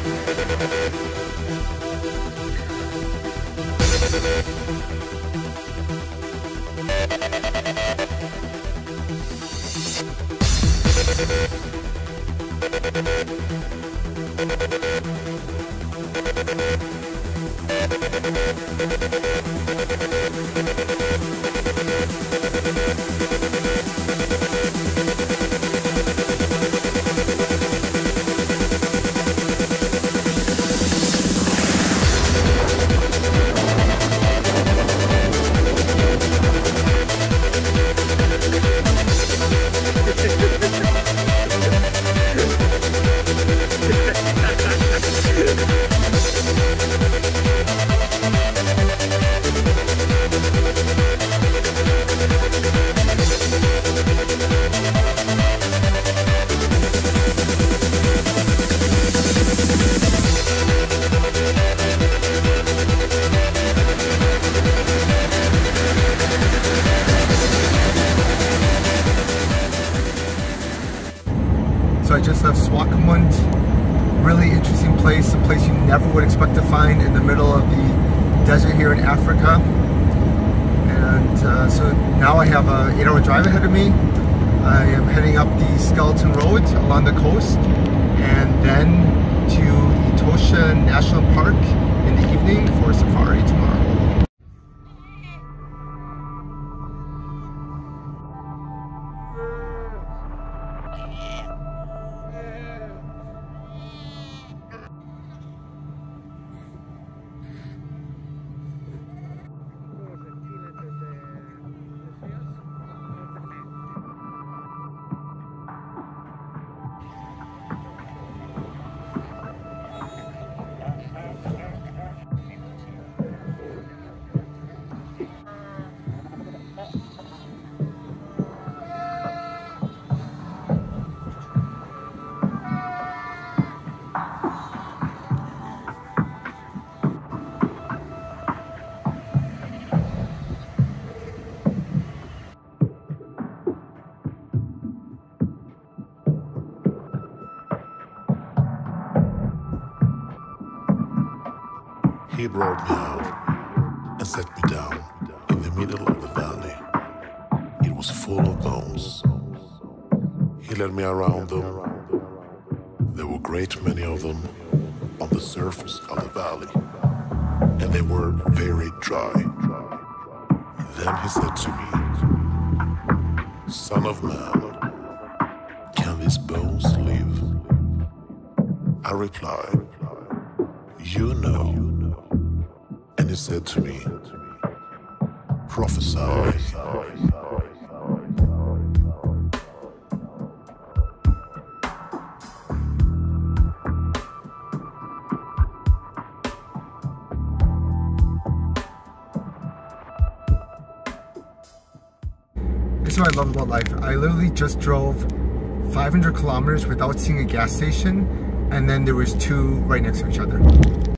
So I just left Swakopmund, really interesting place, a place you never would expect to find in the middle of the desert here in Africa. And so now I have an 8-hour drive ahead of me. I am heading up the Skeleton Road along the coast and then to Etosha National Park in the evening for a safari tomorrow. He brought me out and set me down in the middle of the valley. It was full of bones. He led me around them. There were a great many of them on the surface of the valley, and they were very dry. Then he said to me, "Son of man, can these bones live?" I replied, "You know." And he said to me, "Prophesy." This is what I love about life. I literally just drove 500 kilometers without seeing a gas station, and then there was two right next to each other.